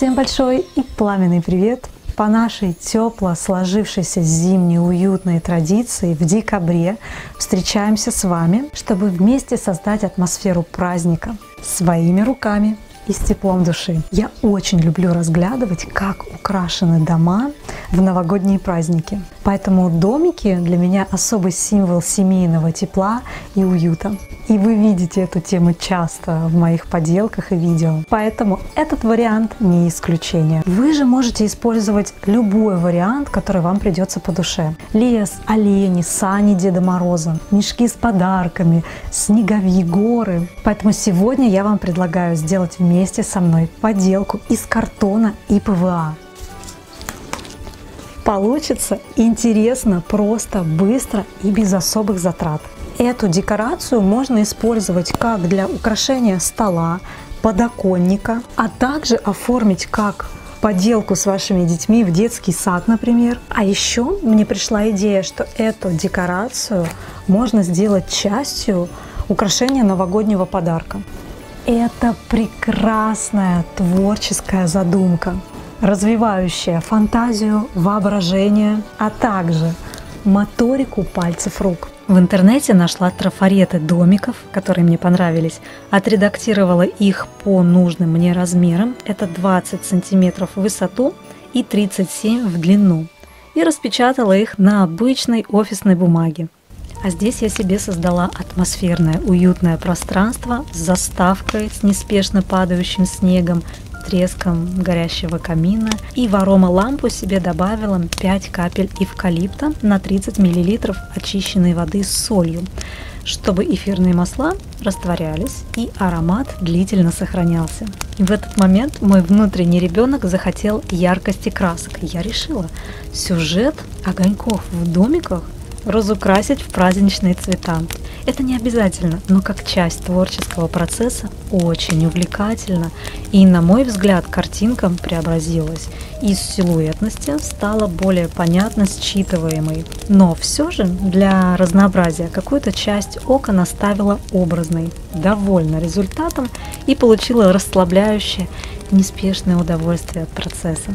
Всем большой и пламенный привет! По нашей тепло сложившейся зимней уютной традиции в декабре встречаемся с вами, чтобы вместе создать атмосферу праздника своими руками и с теплом души. Я очень люблю разглядывать, как украшены дома в новогодние праздники. Поэтому домики для меня особый символ семейного тепла и уюта. И вы видите эту тему часто в моих поделках и видео. Поэтому этот вариант не исключение. Вы же можете использовать любой вариант, который вам придется по душе. Лес, олени, сани Деда Мороза, мешки с подарками, снеговые горы. Поэтому сегодня я вам предлагаю сделать вместе со мной поделку из картона и ПВА. Получится интересно, просто, быстро и без особых затрат. Эту декорацию можно использовать как для украшения стола, подоконника, а также оформить как поделку с вашими детьми в детский сад, например. А еще мне пришла идея, что эту декорацию можно сделать частью украшения новогоднего подарка. Это прекрасная творческая задумка, развивающая фантазию, воображение, а также моторику пальцев рук. В интернете нашла трафареты домиков, которые мне понравились, отредактировала их по нужным мне размерам, это 20 сантиметров в высоту и 37 в длину, и распечатала их на обычной офисной бумаге. А здесь я себе создала атмосферное, уютное пространство с заставкой, с неспешно падающим снегом, треском горящего камина, и в аромалампу себе добавила 5 капель эвкалипта на 30 мл очищенной воды с солью, чтобы эфирные масла растворялись и аромат длительно сохранялся. И в этот момент мой внутренний ребенок захотел яркости красок. И я решила сюжет огоньков в домиках разукрасить в праздничные цвета. Это не обязательно, но как часть творческого процесса очень увлекательно. И, на мой взгляд, картинка преобразилась. Из силуэтности стала более понятно считываемой. Но все же для разнообразия какую-то часть окон оставила образной. Довольна результатом и получила расслабляющее, неспешное удовольствие от процесса.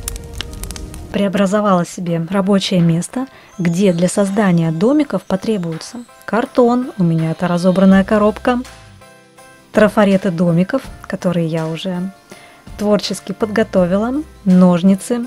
Преобразовала себе рабочее место, где для создания домиков потребуется картон, у меня это разобранная коробка, трафареты домиков, которые я уже творчески подготовила, ножницы,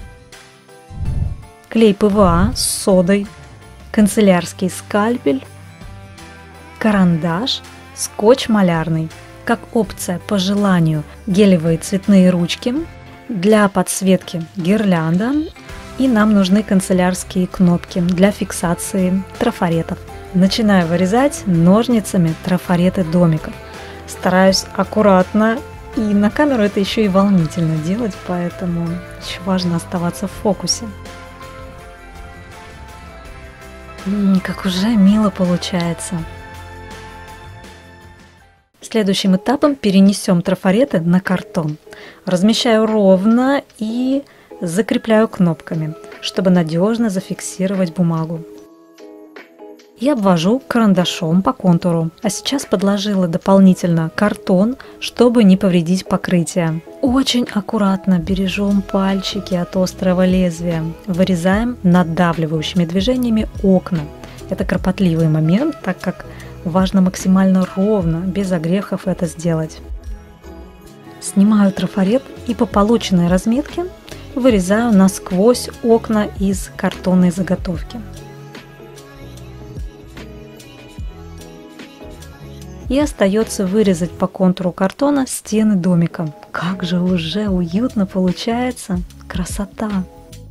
клей ПВА с содой, канцелярский скальпель, карандаш, скотч малярный. Как опция по желанию гелевые цветные ручки, для подсветки гирлянда, и нам нужны канцелярские кнопки для фиксации трафаретов. Начинаю вырезать ножницами трафареты домиков. Стараюсь аккуратно, и на камеру это еще и волнительно делать, поэтому еще важно оставаться в фокусе. Как уже мило получается. Следующим этапом перенесем трафареты на картон. Размещаю ровно и закрепляю кнопками, чтобы надежно зафиксировать бумагу. И обвожу карандашом по контуру. А сейчас подложила дополнительно картон, чтобы не повредить покрытие. Очень аккуратно бережем пальчики от острого лезвия. Вырезаем надавливающими движениями окна. Это кропотливый момент, так как важно максимально ровно, без огрехов это сделать. Снимаю трафарет и по полученной разметке вырезаю насквозь окна из картонной заготовки. И остается вырезать по контуру картона стены домика. Как же уже уютно получается! Красота!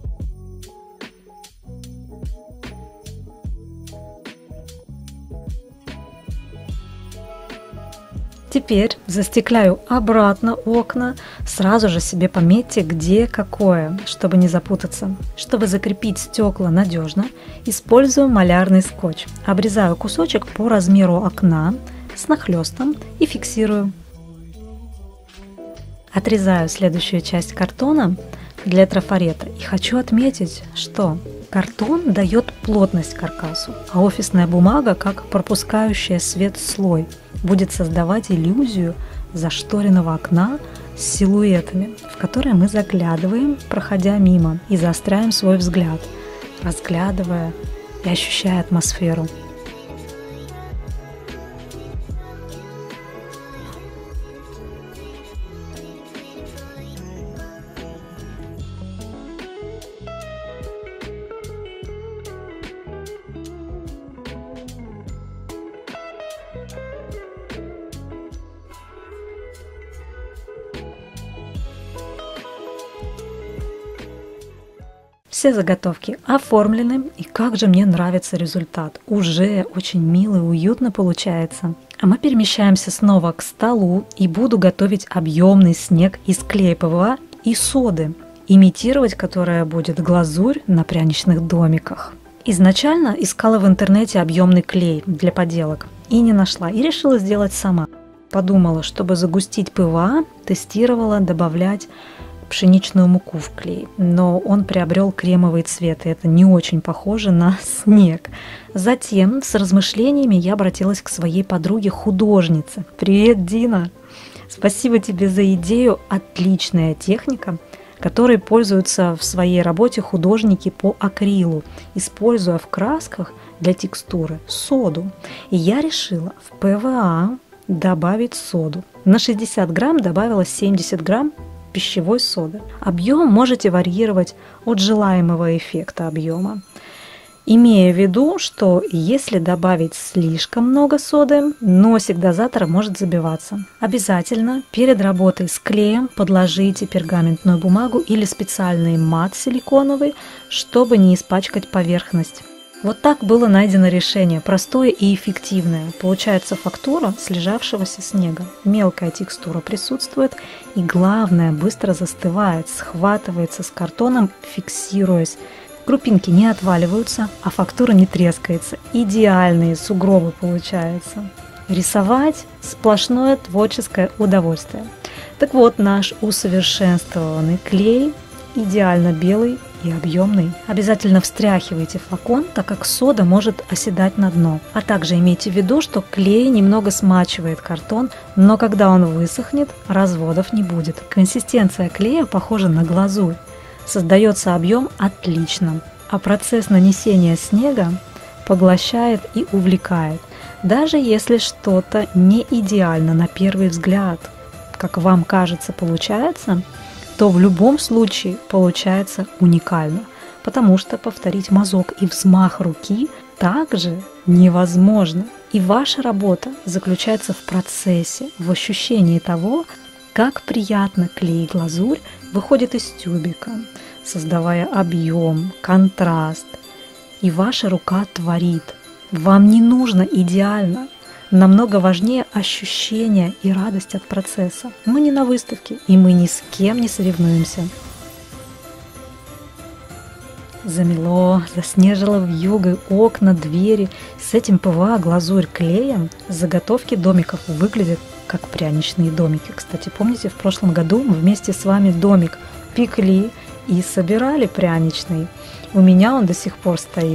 Теперь застекляю обратно окна, сразу же себе пометьте, где какое, чтобы не запутаться. Чтобы закрепить стекла надежно, использую малярный скотч. Обрезаю кусочек по размеру окна с нахлестом и фиксирую. Отрезаю следующую часть картона для трафарета и хочу отметить, что картон дает плотность каркасу, а офисная бумага, как пропускающая свет слой, будет создавать иллюзию зашторенного окна с силуэтами, в которые мы заглядываем, проходя мимо, и заостряем свой взгляд, разглядывая и ощущая атмосферу. Все заготовки оформлены, и как же мне нравится результат. Уже очень мило и уютно получается. А мы перемещаемся снова к столу и буду готовить объемный снег из клея ПВА и соды, имитировать которая будет глазурь на пряничных домиках. Изначально искала в интернете объемный клей для поделок и не нашла, и решила сделать сама. Подумала, чтобы загустить ПВА, тестировала добавлять пшеничную муку в клей, но он приобрел кремовый цвет, и это не очень похоже на снег. Затем с размышлениями я обратилась к своей подруге-художнице. Привет, Дина! Спасибо тебе за идею, отличная техника, которой пользуются в своей работе художники по акрилу, используя в красках для текстуры соду. И я решила в ПВА добавить соду. На 60 грамм добавила 70 грамм пищевой соды. Объем можете варьировать от желаемого эффекта объема, имея в виду, что если добавить слишком много соды, носик дозатора может забиваться. Обязательно перед работой с клеем подложите пергаментную бумагу или специальный мат силиконовый, чтобы не испачкать поверхность. Вот так было найдено решение, простое и эффективное. Получается фактура слежавшегося снега. Мелкая текстура присутствует и, главное, быстро застывает, схватывается с картоном, фиксируясь. Крупинки не отваливаются, а фактура не трескается. Идеальные сугробы получаются. Рисовать – сплошное творческое удовольствие. Так вот, наш усовершенствованный клей идеально белый и объемный. Обязательно встряхивайте флакон, так как сода может оседать на дно. А также имейте в виду, что клей немного смачивает картон, но когда он высохнет, разводов не будет. Консистенция клея похожа на глазурь. Создается объем отлично, а процесс нанесения снега поглощает и увлекает. Даже если что-то не идеально на первый взгляд, как вам кажется, получается, то в любом случае получается уникально, потому что повторить мазок и взмах руки также невозможно. И ваша работа заключается в процессе, в ощущении того, как приятно клей и глазурь выходит из тюбика, создавая объем, контраст. И ваша рука творит. Вам не нужно идеально. Намного важнее ощущение и радость от процесса. Мы не на выставке, и мы ни с кем не соревнуемся. Замело, заснежило вьюгой окна, двери. С этим ПВА, глазурь, клеем заготовки домиков выглядят как пряничные домики. Кстати, помните, в прошлом году мы вместе с вами домик пекли и собирали пряничный. У меня он до сих пор стоит.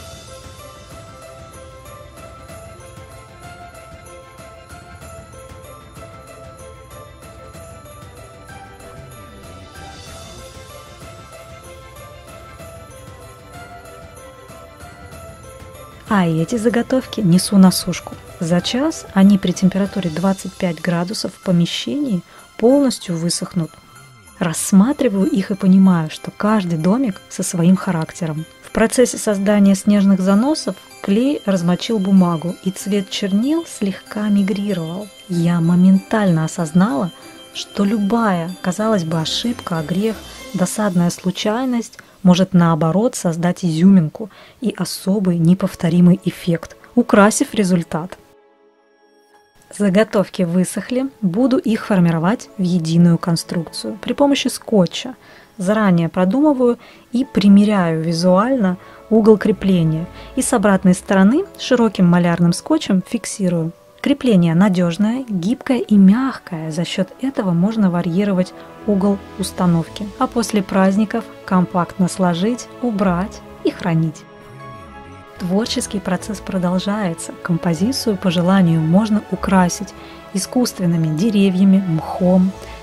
А эти заготовки несу на сушку. За час они при температуре 25 градусов в помещении полностью высохнут. Рассматриваю их и понимаю, что каждый домик со своим характером. В процессе создания снежных заносов клей размочил бумагу, и цвет чернил слегка мигрировал. Я моментально осознала, что любая, казалось бы, ошибка, огрех, досадная случайность может наоборот создать изюминку и особый неповторимый эффект, украсив результат. Заготовки высохли, буду их формировать в единую конструкцию при помощи скотча. Заранее продумываю и примеряю визуально угол крепления и с обратной стороны широким малярным скотчем фиксирую. Крепление надежное, гибкое и мягкое, за счет этого можно варьировать угол установки, а после праздников компактно сложить, убрать и хранить. Творческий процесс продолжается. Композицию по желанию можно украсить искусственными деревьями, мхом,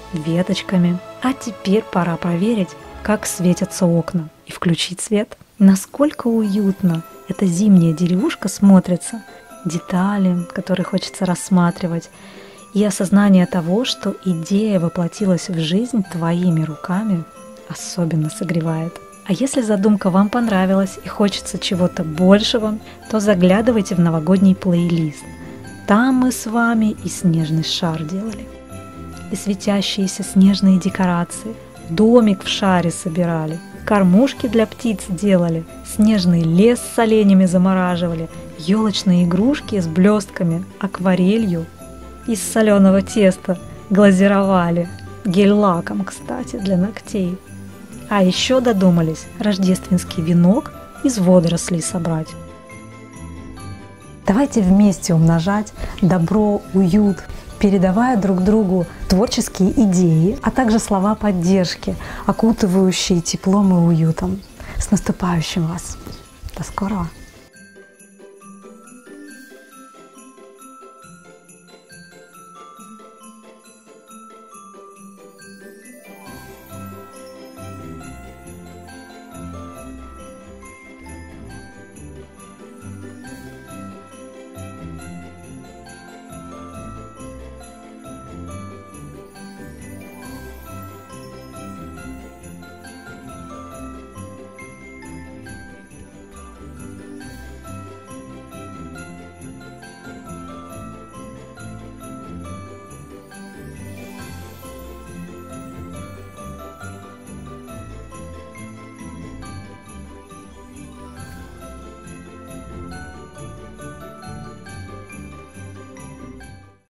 веточками. А теперь пора проверить, как светятся окна, и включить свет. Насколько уютно эта зимняя деревушка смотрится, детали, которые хочется рассматривать, и осознание того, что идея воплотилась в жизнь твоими руками, особенно согревает. А если задумка вам понравилась и хочется чего-то большего, то заглядывайте в новогодний плейлист. Там мы с вами и снежный шар делали, и светящиеся снежные декорации, домик в шаре собирали, кормушки для птиц делали, снежный лес с оленями замораживали, елочные игрушки с блестками, акварелью, из соленого теста глазировали, гель-лаком, кстати, для ногтей. А еще додумались рождественский венок из водорослей собрать. Давайте вместе умножать добро, уют, передавая друг другу творческие идеи, а также слова поддержки, окутывающие теплом и уютом. С наступающим вас! До скорого!